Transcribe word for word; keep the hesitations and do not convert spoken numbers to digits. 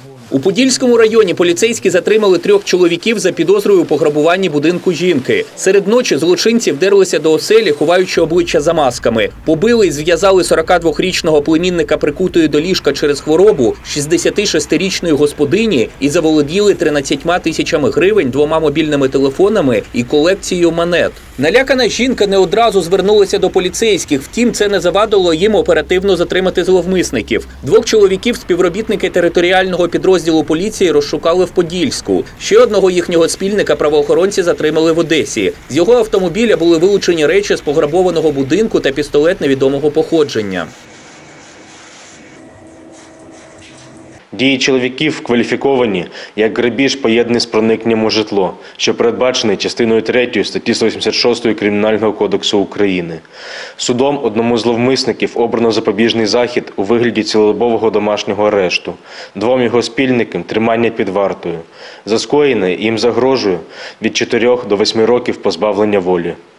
У Подільському районі поліцейські затримали трьох чоловіків за підозрою у пограбуванні будинку жінки. Серед ночі злочинці вдерлися до оселі, ховаючи обличчя за масками. Побили і зв'язали сорокадвохрічного племінника прикутою до ліжка через хворобу, шістдесятишестирічної господині і заволоділи тринадцятьма тисячами гривень, двома мобільними телефонами і колекцією монет. Налякана жінка не одразу звернулася до поліцейських, втім це не завадило їм оперативно затримати зловмисників. Двох чоловіків співробітники територіального підрозділу поліції розшукали в Подільську. Ще одного їхнього спільника правоохоронці затримали в Одесі. З його автомобіля були вилучені речі з пограбованого будинку та пістолет невідомого походження. Дії чоловіків кваліфіковані як грабіж, поєднаний з проникненням у житло, що передбачений частиною третьою статті сто вісімдесят шостої Кримінального кодексу України. Судом одному з зловмисників обрано запобіжний захід у вигляді цілодобового домашнього арешту. Двом його спільникам – тримання під вартою. За скоєне їм загрожує від чотирьох до восьми років позбавлення волі.